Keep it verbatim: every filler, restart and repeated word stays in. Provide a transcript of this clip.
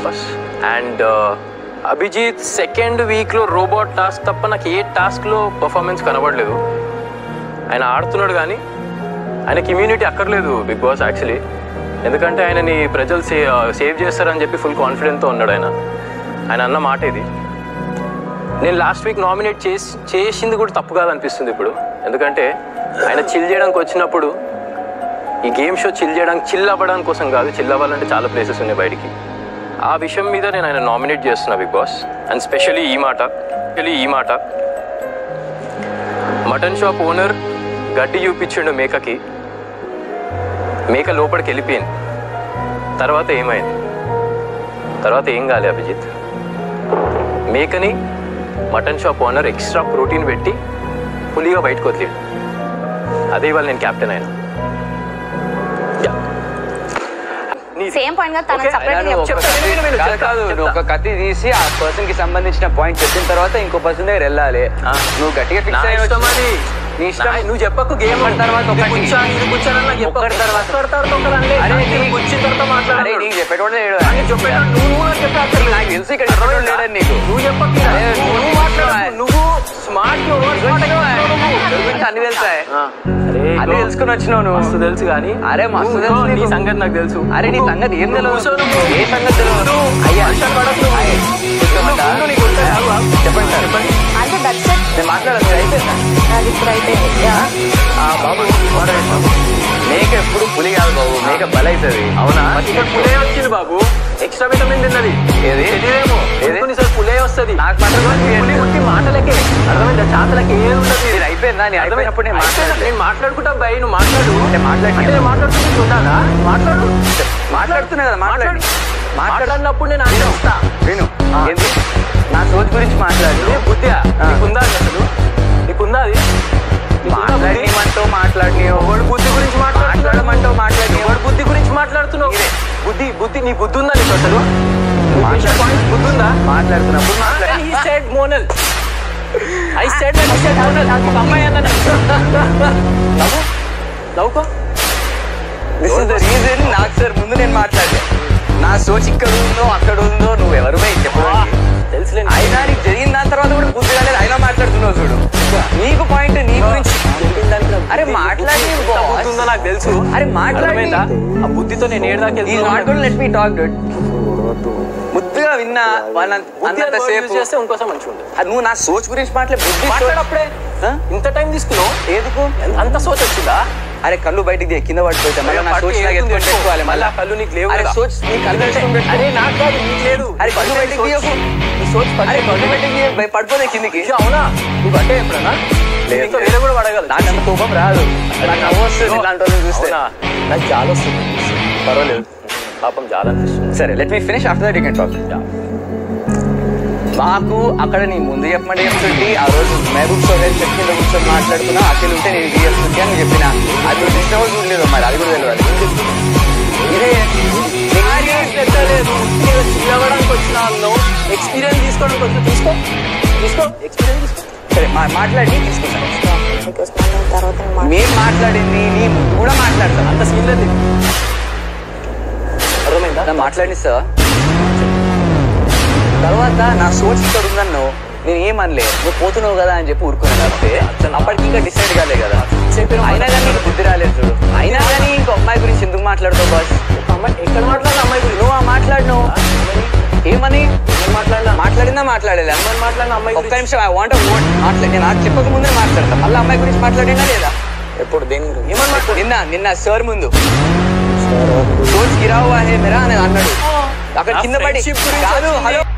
And Abhijit second వీక్లో robot task తప్ప నాకు ఏ టాస్క్లో పర్ఫార్మెన్స్ కనబడలేదు. ఆయన ఆడుతున్నాడు కానీ ఆయనకి ఇమ్యూనిటీ అక్కర్లేదు బిగ్ బాస్ యాక్చువల్లీ. ఎందుకంటే ఆయనని ప్రజలు సే సేవ్ చేస్తారని చెప్పి ఫుల్ కాన్ఫిడెంట్తో ఉన్నాడు ఆయన. ఆయన అన్న మాట ఇది. నేను లాస్ట్ వీక్ నామినేట్ చేసి చేసింది కూడా తప్పు కాదనిపిస్తుంది ఇప్పుడు. ఎందుకంటే ఆయన చిల్ చేయడానికి వచ్చినప్పుడు ఈ గేమ్ షో చిల్ చేయడానికి చిల్ అవ్వడానికి కోసం కాదు, చిల్ అవ్వాలంటే చాలా ప్లేసెస్ ఉన్నాయి బయటికి. ఆ విషయం మీద నేను ఆయన నామినేట్ చేస్తున్నా బిగ్ బాస్. అండ్ స్పెషలీ ఈ మాట స్పెషలీ ఈ మాట మటన్ షాప్ ఓనర్ గడ్డి చూపించిండు మేకకి, మేక లోపలికి వెళ్ళిపోయింది. తర్వాత ఏమైంది? తర్వాత ఏం కాలే అభిజిత్. మేకని mutton shop owner extra protein పెట్టి పులిగా బయటకు వదిలేడు. అదే ఇవాళ నేను క్యాప్టెన్ అయినా. సేమ్ పాయింట్ గా తన సెపరేట్ కాదు, నువ్వు ఒక కత్తి తీసి ఆ పర్సన్ కి సంబంధించిన పాయింట్ చెప్పిన తర్వాత ఇంకో పర్సన్ దగ్గర వెళ్ళాలి. నువ్వు గట్టిగా ఫిక్స్ అయ్యి నీ ఇష్టం. నువ్వు చెప్పకు గేమ్ తర్వాత నువ్వు స్మార్ట్ అన్ని తెలుసాయి, అన్ని తెలుసుకుని వచ్చినావు నువ్వు. మస్తు తెలుసు కానీ అరే మస్తు తెలుసు, నీ సంగతి నాకు తెలుసు. అరే నీ సంగతి ఏం తెలుసు? ఏ సంగతి తెలియదు? చెప్పండి సార్, చెప్పండి. నేను మాట్లాడదు అయిపోయిందా? బాబు మేక ఎప్పుడు పులి కాదు బాబు, మేక బలైతుంది. అవునా? ఇక్కడ పులే వచ్చింది బాబు, ఎక్స్ట్రా విటమిన్ తిన్నది. ఏది తెలియదేమో, కొన్నిసార్లు పులే వస్తుంది. నాకు మాట్లాడుకుంటే మాటలకే అర్థమైందా? చాతలకి ఏం ఉండదు. ఇది అయిపోయిందా? నేను అయిపోయినప్పుడు నేను మాట్లాడలేదు. నేను మాట్లాడుకుంటా భయ్, నువ్వు మాట్లాడు. మాట్లాడి మాట్లాడుకుంటూ ఉండాలా? మాట్లాడు. మాట్లాడుతున్నా కదా, మాట్లాడు. మాట్లాడినప్పుడు నేను ఆలోచిస్తా. విను, ఏంటి నా సోచ్ గురించి మాట్లాడు. బుద్ధియా నీకుందా? అసలు నీకుందా? అది మాట్లాడమంటావు మాట్లాడి వాడు బుద్ధి గురించి మాట్లాడమంటావు మాట్లాడి వాడు బుద్ధి గురించి మాట్లాడుతున్నావు. బుద్ధి బుద్ధి నీ బుద్ధి ఉందా నీకు? అసలు బుద్ధి ఉందా? మాట్లాడుతున్నప్పుడు మోనల్ ఐ సెడ్ మోనల్ అమ్మాయి అన్న నవ్వుకో. This is the reason. నాకు సార్ ముందు నేను మాట్లాడలే. నా సోచ్ ఇక్కడ ఉందో అక్కడ ఉందో నువ్వు ఎవరు చెప్పడానికి తెలుసులే. అయినా నీకు జరిగిన దాని తర్వాత కూడా బుద్ధి కాలేదు, అయినా మాట్లాడుతున్నావు చూడు. నీకు పాయింట్ నీ గురించి. అరే మాట్లాడి ఉందో నాకు తెలుసు. అరే మాట్లాడమైందా? ఆ బుద్ధితో నేను ఏడాకి లెట్ మీ టాక్ గుడ్. ముద్దుగా విన్నా వాళ్ళంత సేపు చేస్తే ఇంకోసం మంచిగా ఉంటుంది. నువ్వు నా సోచ్ గురించి మాట్లాడే బుద్ధి మాట్లాడప్పుడే ఇంత టైం తీసుకున్నావు. ఏదుకు అంత సోచ్ వచ్చిందా? అరే కళ్ళు బయటికి కింద పడిపోతా మళ్ళీ పెట్టుకోవాలి. మళ్ళీ కళ్ళు నీకు లేవు. సోచ్ నీ కళ్ళు అరే నాకు కాదు నీకు లేదు. అరే కళ్ళు బయటికి కళ్ళు బయటికి పడిపోతే కిందికి. అవునా? నువ్వు అంటే ఎప్పుడన్నా లేదు వేరే కూడా పడగలరు. నాకు అంత కోపం రాదు, నాకు నవ్వు వస్తుంది ఇలాంటి వాళ్ళని చూస్తే. నాకు చాలా వస్తుంది. పర్వాలేదు, పాపం చాలా అనిపిస్తుంది. సరే let me finish after that you can talk. మాకు అక్కడ నీ ముందు చెప్పమంటే చెప్తుంటే ఆ రోజు మహబూబ్ సోహెల్ చెట్టు కింద కూర్చొని మాట్లాడుతున్నా. అఖిల్ ఉంటే నేను ఇది చెప్తుంటే అని చెప్పిన. అది కూడా ఇష్టం చూడలేదు, మరి అది కూడా తెలియదు. ఇదే పెట్టలేదు, చదవడానికి వచ్చిన ఎక్స్పీరియన్స్ తీసుకోవడానికి వచ్చి తీసుకో తీసుకో ఎక్స్పీరియన్స్ తీసుకో. సరే మాట్లాడి తీసుకుంటాను. మేము మాట్లాడింది నీ ముందు కూడా మాట్లాడతాం. అంత సీన్ లేదు. అర్థమైందా? మాట్లాడిస్తావా? తర్వాత నా సోచ్ ఇక్కడ ఉందన్నో నేను ఏమనలే, నువ్వు పోతున్నావు కదా అని చెప్పి ఊరుకున్నాను. అంతే, అప్పటికి ఇంకా డిసైడ్ కాలే కదా. అయినా కానీ నీకు బుద్ధి రాలేదు చూడు. అయినా కానీ ఇంకో అమ్మాయి గురించి ఎందుకు మాట్లాడుతావు బాస్? అమ్మాయి ఎక్కడ మాట్లాడిన అమ్మాయి గురించి నువ్వు మాట్లాడినావు ఏమని? మాట్లాడినా మాట్లాడిందా మాట్లాడలేదు? అమ్మాయి మాట్లాడిన అమ్మాయి ఒక్క నిమిషం ఐ వాంట్ మాట్లాడి నేను నాకు చెప్పక ముందే మాట్లాడతా. మళ్ళీ అమ్మాయి గురించి మాట్లాడినా లేదా? ఎప్పుడు దేని గురించి? ఏమని మాట్లాడు? నిన్న నిన్న సార్ ముందు సోచ్ గిరా హువా హై మేరా అని అన్నాడు. అక్కడ కింద పడి కాదు హలో